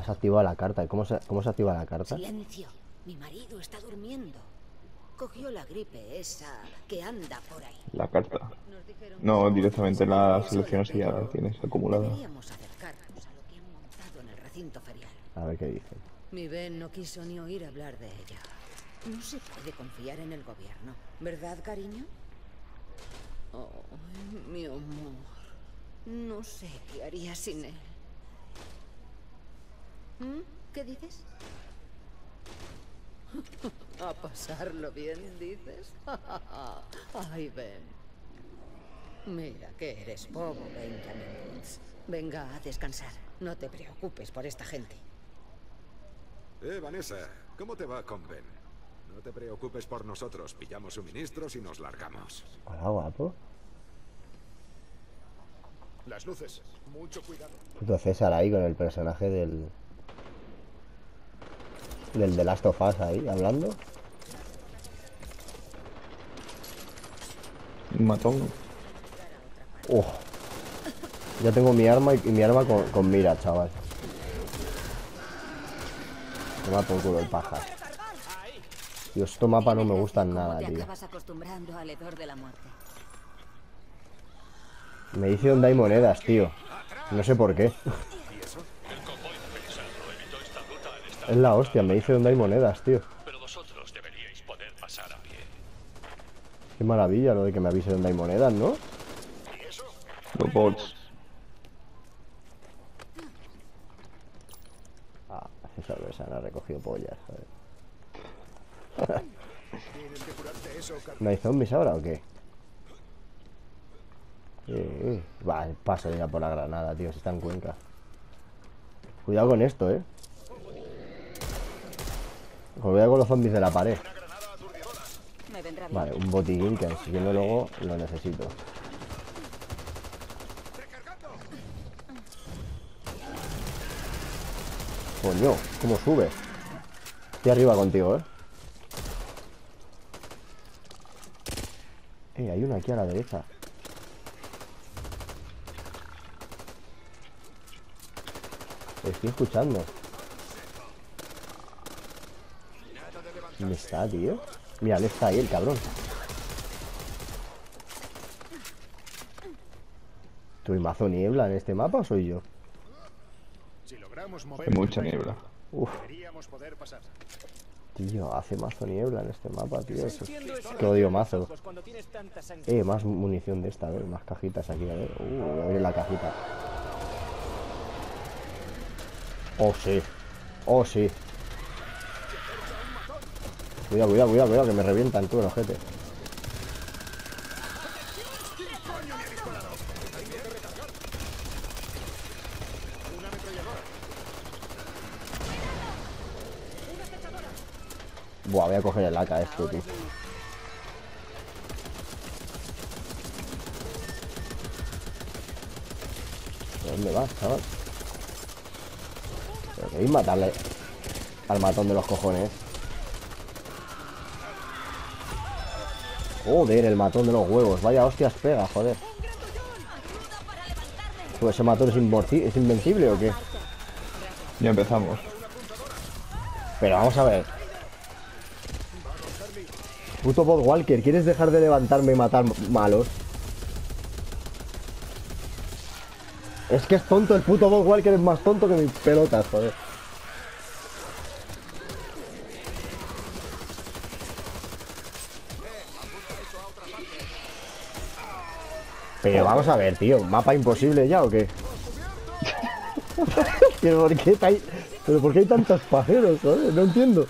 Has activado la carta. ¿Cómo se activa la carta? Silencio. Mi marido está durmiendo. Cogió la gripe esa que anda por ahí. La carta. Nos dijeron No, que directamente sobre la eso, seleccionas y ya la pero tienes acumulada. deberíamos acercarnos a lo que han montado en el recinto ferial. A ver qué dice. Mi Ben no quiso ni oír hablar de ella. No se puede confiar en el gobierno, ¿verdad, cariño? Oh, mi amor. No sé qué haría sin él. ¿Qué dices? A pasarlo bien, dices. Ay, Ben. Mira que eres bobo, Benjamin Woods. Venga a descansar. No te preocupes por esta gente. Vanessa, ¿cómo te va con Ben? No te preocupes por nosotros. Pillamos suministros y nos largamos. Hola, guapo. Las luces. Mucho cuidado. Puto César ahí con el personaje del The Last of Us ahí, hablando. Un matón. Ya tengo mi arma y mi arma con mira, chaval. Toma por culo el paja. Tío, estos mapas no me gustan nada, te tío. acabas acostumbrando al hedor de la muerte. Me dice dónde hay monedas, tío. No sé por qué. Es la hostia, me dice dónde hay monedas, tío. Pero vosotros deberíais poder pasar a pie. Qué maravilla lo de que me avise dónde hay monedas, ¿no? Los bots. Ah, César Besana ha recogido pollas, joder. ¿No hay zombies ahora o qué? Va, paso ya por la granada, tío, si está en Cuenca. Cuidado con esto, Cuidado con los zombies de la pared. Me vendrá bien. Vale, un botiquín que siguiendo luego lo necesito. Coño, ¿cómo sube? Estoy arriba contigo, hay una aquí a la derecha. Estoy escuchando. ¿Dónde está, tío? Mira, él está ahí, el cabrón. ¿Tú hay mazo niebla en este mapa o soy yo? Hay mucha niebla. Uf. Tío, hace mazo niebla en este mapa, tío. Eso es... Que odio mazo. Más munición de esta, a ver, más cajitas aquí, a ver. Voy a abrir la cajita. Oh, sí. Oh, sí. Cuidado, que me revientan, tú, el ojete. Buah, voy a coger el AK esto, tío. ¿Dónde vas, chaval? Pero queréis matarle al matón de los cojones. Joder, el matón de los huevos. Vaya hostias pega, joder. Pues ese matón es invencible o qué? Ya empezamos. Pero vamos a ver. Puto bot Walker, ¿quieres dejar de levantarme y matar malos? Es que es tonto, el puto bot Walker es más tonto que mis pelotas, joder. Pero vamos a ver, tío, ¿mapa imposible ya o qué? ¿Pero por qué hay tantos pajeros, joder? No entiendo.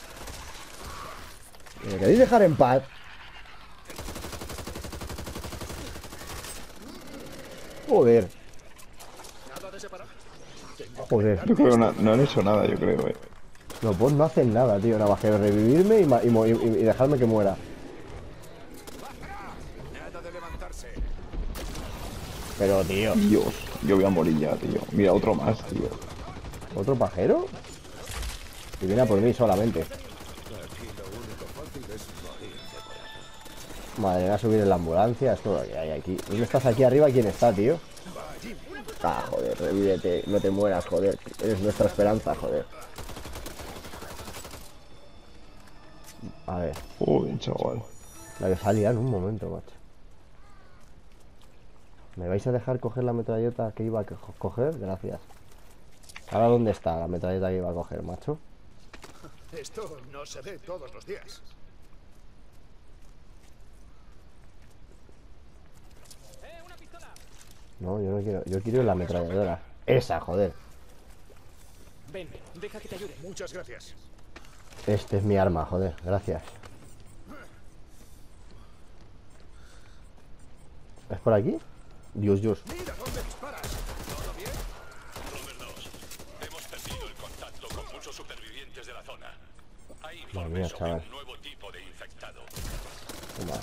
¿Me queréis dejar en paz? Joder. Joder. Yo creo que no han hecho nada, yo creo, Los bots no hacen nada, tío. Nada más que revivirme y dejarme que muera. Pero, tío. Dios, yo voy a morir ya, tío. Mira, otro más, tío. ¿Otro pajero? Y viene a por mí solamente. Madre, voy a subir en la ambulancia. Esto que hay aquí. ¿Dónde estás aquí arriba? ¿Quién está, tío? Ah, joder, revívete, no te mueras, joder. Eres nuestra esperanza, joder. A ver, Uy, chaval. la que salía en un momento, macho. ¿Me vais a dejar coger la metralleta que iba a coger? Gracias. Ahora, ¿dónde está la metralleta que iba a coger, macho? Esto no se ve todos los días. No, yo no quiero. Yo quiero la ametralladora. Esa, joder. Ven, deja que te ayude. Muchas gracias. Este es mi arma, joder. Gracias. ¿Es por aquí? Dios. Mira dónde disparas. ¿Todo bien? Robert 2. Hemos perdido el contacto con muchos supervivientes de la zona. Hay Madre informes mía, sobre chaval. un nuevo tipo de infectado. Toma.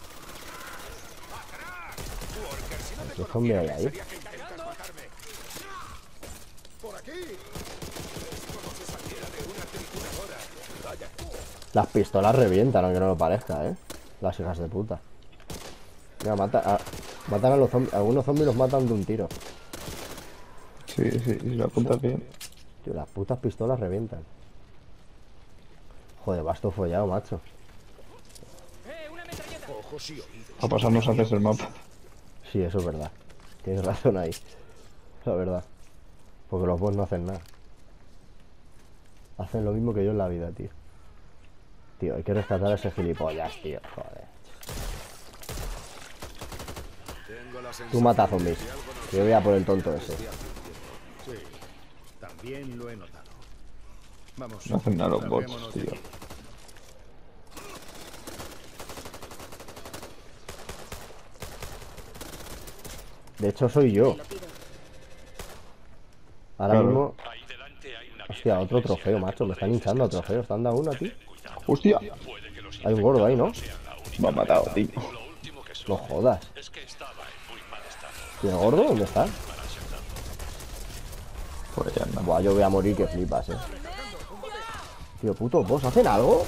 Walker, si no te ¿Qué zombie hay conociera, ahí? sería que intentas matarme. Por aquí. Es como si saliera de una trituradora. Vaya. Las pistolas revientan, aunque no lo parezca, ¿eh? Las hijas de puta. Mira, matan a los zombies. Algunos zombies los matan de un tiro. Sí, si lo apuntas bien. Tío, las putas pistolas revientan. Joder, vas todo follado, macho. Ojos y oídos. A pasarnos antes el mapa. Sí, eso es verdad. Tienes razón ahí. La verdad. Porque los boss no hacen nada. Hacen lo mismo que yo en la vida, tío. Tío, hay que rescatar a ese gilipollas, tío. Joder. Tengo la Tú mata a sensación de zombies. que algo nos Yo voy a por el tonto ese. Sí, también lo he notado. Vamos. No hacen nada los bots, larguémonos de tío. aquí. De hecho, soy yo. Ahora Claro. mismo. Ahí delante hay una Hostia, vieja otro iglesia trofeo, en la que macho. Me están podréis hinchando a descansar. trofeos. ¿Te han dado uno a ti? Tened cuidado. ¡Hostia! Puede que los Hay un gordo ahí, ¿no? infectados sean la única Me ha matado, amenaza. tío. Lo último que No supe jodas. es que estaba en muy mal estado. ¿Y el gordo? ¿Dónde está? Para asentarlo. Pues ya anda. Buah, yo voy a morir que flipas, Tío, puto, ¿vos hacen algo?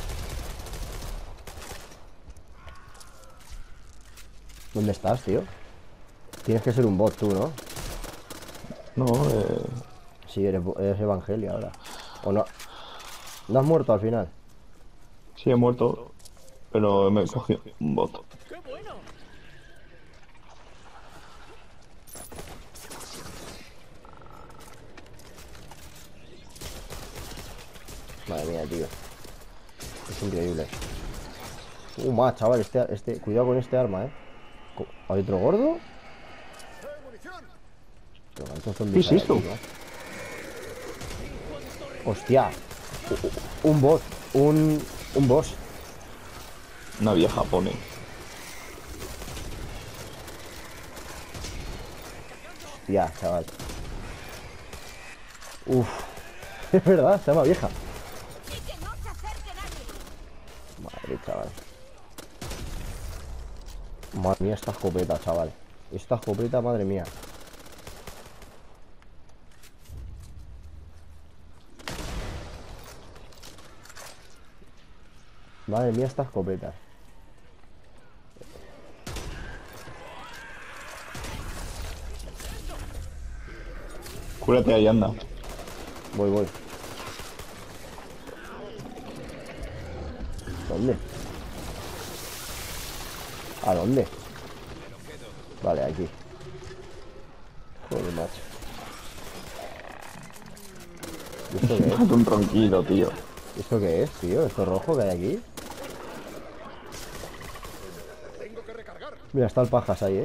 ¿Dónde estás, tío? Tienes que ser un bot tú, ¿no? No, Sí, eres Evangelio ahora. ¿O no? ¿No has muerto al final? sí he muerto, pero me he cogido un bot. Madre mía, tío. Es increíble. Más, chaval, cuidado con este arma, ¿Hay otro gordo? Pero ¿cuántos zombies ¿Qué es hay esto? aquí, no? Hostia. Un bot. Un boss. Una vieja pone. Ya, chaval. Uf. Es verdad, se llama vieja. Madre, chaval. Madre mía, esta escopeta, chaval. Esta escopeta, madre mía. Madre mía, esta escopeta. Cúrate ahí, anda. Voy. ¿Dónde? ¿A dónde? Vale, aquí. Joder, macho. ¿Y esto qué es? Hazte un ronquido, tío. ¿Esto qué es, tío? ¿Esto rojo que hay aquí? Tengo que recargar. Mira, está el pajas ahí,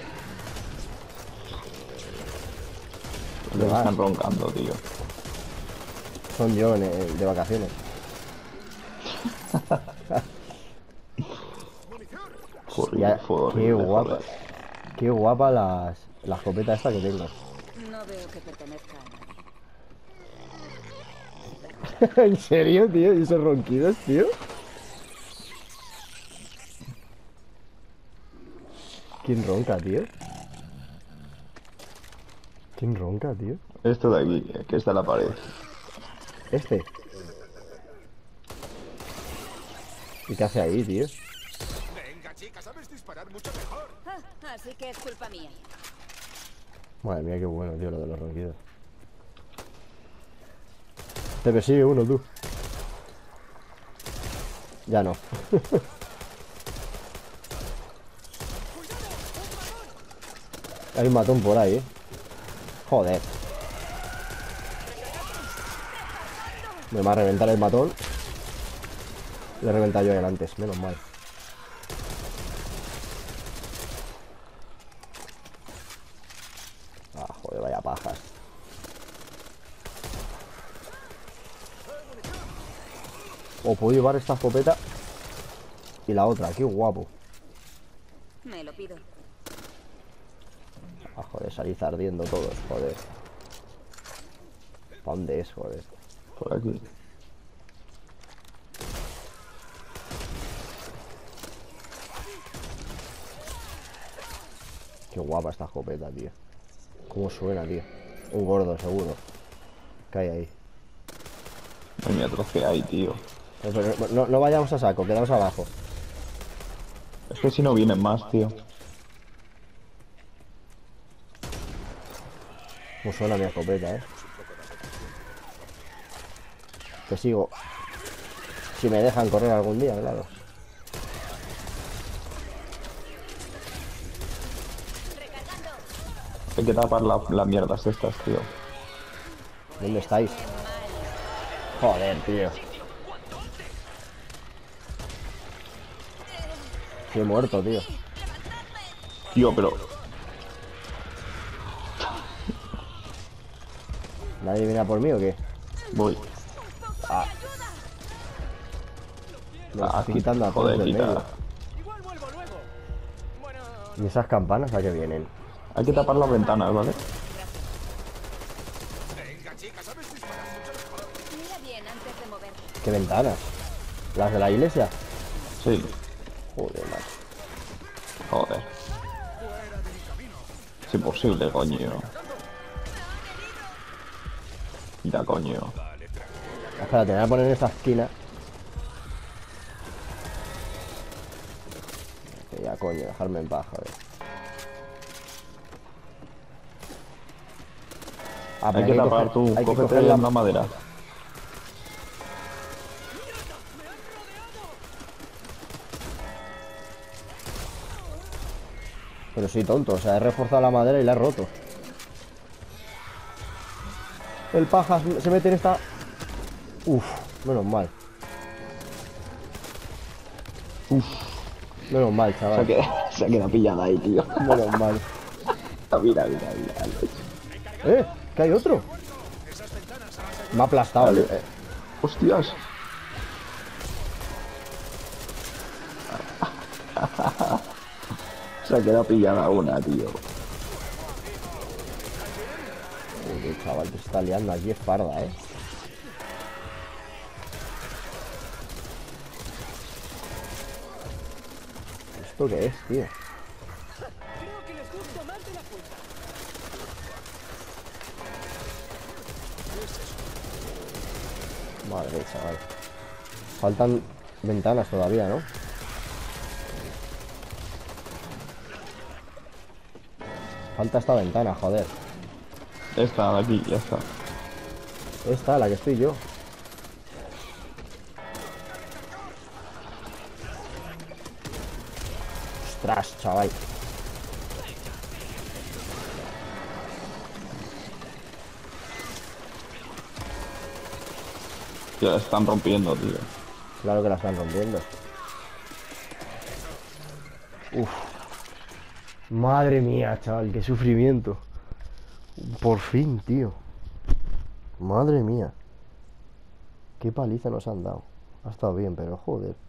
Me están roncando, tío. Son yo de vacaciones. Joder, Ya, fue qué horrible, guapa. joder. Qué guapa la escopeta esta que tengo. No veo que pertenezca a nadie. ¿En serio, tío? ¿Y esos ronquidos, tío? ¿Quién ronca, tío? ¿Quién ronca, tío? Esto de aquí, que está en la pared. Este. ¿Y qué hace ahí, tío? Venga, chica, sabes disparar mucho mejor. Ah, así que es culpa mía. Madre mía, qué bueno, tío, lo de los ronquidos. Te persigue uno, tú. Ya no. Hay un matón por ahí, Joder. Me va a reventar el matón. Le he reventado yo a él antes, menos mal. Ah, joder, vaya pajas. O puedo llevar esta escopeta y la otra, qué guapo. Me lo pido. Ah, joder, salís ardiendo todos, joder. ¿Para dónde es, joder? Por aquí. Qué guapa esta escopeta, tío. Cómo suena, tío. Un gordo, seguro. ¿Qué hay ahí? Ay, mira, troce ahí, tío. Pero no vayamos a saco, quedamos abajo. Es que si no vienen más, tío. Cómo suena mi escopeta, Te sigo. Si me dejan correr algún día, claro. Hay que tapar las mierdas estas, tío. ¿Dónde estáis? Joder, tío. Sí, he muerto, tío. Tío, pero... ¿Nadie viene a por mí o qué? Voy. Me lo estoy quitando a todos joder, del quita. medio. ¿Y esas campanas a qué vienen? Hay que tapar las ventanas, ¿vale? Mira bien antes de moverte. ¿Qué ventanas? ¿Las de la iglesia? Sí. Joder, macho. Joder. Es imposible, coño. Mira, coño. Espérate, me voy a poner en esta esquina. Que ya, coño, dejarme en paz, joder. Ah, pero Hay que tapar tú, hay que cógete coger la madera. Pero soy tonto, o sea, he reforzado la madera y la he roto. El pajas se mete en esta... Uf, menos mal. Uf, Menos mal, chaval. se ha quedado pillada ahí, tío. Menos mal. Mira. ¿Qué hay otro? Me ha aplastado, Vale. Hostias. Se ha quedado pillada una, tío. Joder, chaval, te está liando aquí es parda, ¿Esto qué es, tío? Madre, chaval. Faltan ventanas todavía, ¿no? Falta esta ventana, joder. Esta de aquí, ya está. Esta, la que estoy yo. Ostras, chaval. Ya la están rompiendo, tío. Claro que la están rompiendo. Uf. Madre mía, chaval, qué sufrimiento. Por fin, tío. Madre mía. Qué paliza nos han dado. Ha estado bien, pero joder.